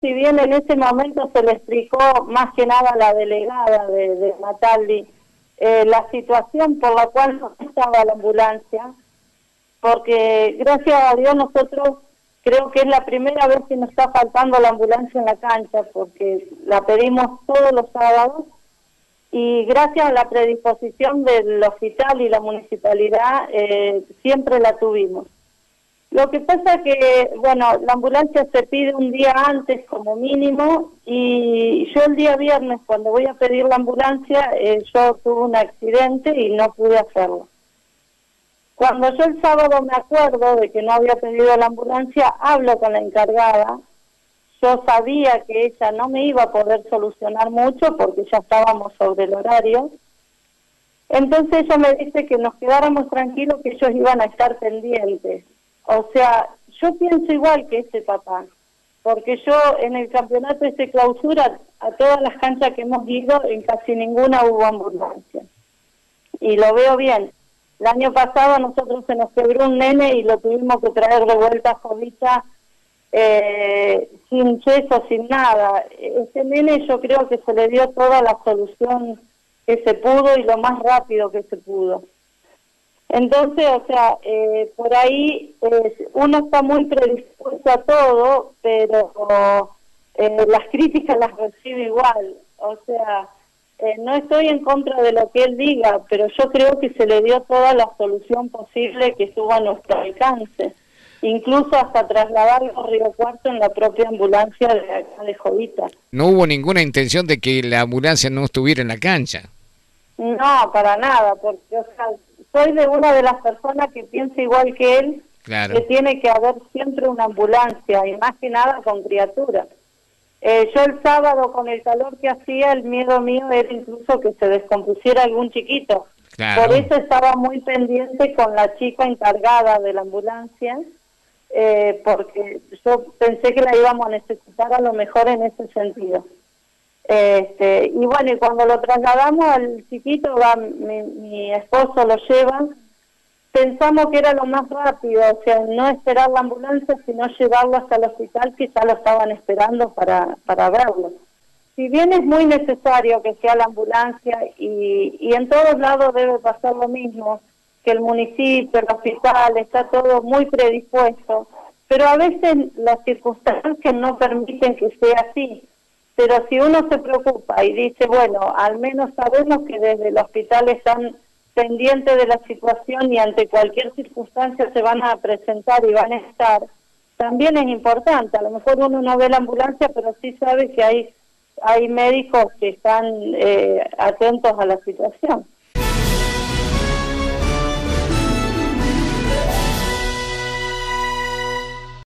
si bien en ese momento se le explicó más que nada a la delegada de Mataldi la situación por la cual no estaba la ambulancia, porque gracias a Dios nosotros creo que es la primera vez que nos está faltando la ambulancia en la cancha, porque la pedimos todos los sábados y gracias a la predisposición del hospital y la municipalidad siempre la tuvimos. Lo que pasa que, bueno, la ambulancia se pide un día antes como mínimo y yo el día viernes cuando voy a pedir la ambulancia yo tuve un accidente y no pude hacerlo. Cuando yo el sábado me acuerdo de que no había pedido la ambulancia, hablo con la encargada. Yo sabía que ella no me iba a poder solucionar mucho porque ya estábamos sobre el horario. Entonces ella me dice que nos quedáramos tranquilos, que ellos iban a estar pendientes. O sea, yo pienso igual que ese papá, porque yo en el campeonato de clausura, a todas las canchas que hemos ido, en casi ninguna hubo ambulancia. Y lo veo bien. El año pasado a nosotros se nos quebró un nene y lo tuvimos que traer de vuelta a Jovita sin yeso, sin nada. Ese nene yo creo que se le dio toda la solución que se pudo y lo más rápido que se pudo. Entonces, o sea, por ahí uno está muy predispuesto a todo, pero las críticas las recibe igual. O sea, no estoy en contra de lo que él diga, pero yo creo que se le dio toda la solución posible que estuvo a nuestro alcance. Incluso hasta trasladarlo a Río Cuarto en la propia ambulancia de acá de Jovita. No hubo ninguna intención de que la ambulancia no estuviera en la cancha. No, para nada, porque o sea, soy de una de las personas que piensa igual que él, claro, que tiene que haber siempre una ambulancia, y más que nada con criaturas. Yo el sábado, con el calor que hacía, el miedo mío era incluso que se descompusiera algún chiquito. claro. Por eso estaba muy pendiente con la chica encargada de la ambulancia, porque yo pensé que la íbamos a necesitar a lo mejor en ese sentido. Y bueno, y cuando lo trasladamos al chiquito, mi esposo lo lleva, pensamos que era lo más rápido, o sea, no esperar la ambulancia, sino llevarlo hasta el hospital, que ya lo estaban esperando para verlo. Si bien es muy necesario que sea la ambulancia, y en todos lados debe pasar lo mismo, que el municipio, el hospital, está todo muy predispuesto, pero a veces las circunstancias no permiten que sea así. Pero si uno se preocupa y dice, bueno, al menos sabemos que desde el hospital están pendientes de la situación y ante cualquier circunstancia se van a presentar y van a estar, también es importante. A lo mejor uno no ve la ambulancia, pero sí sabe que hay médicos que están atentos a la situación.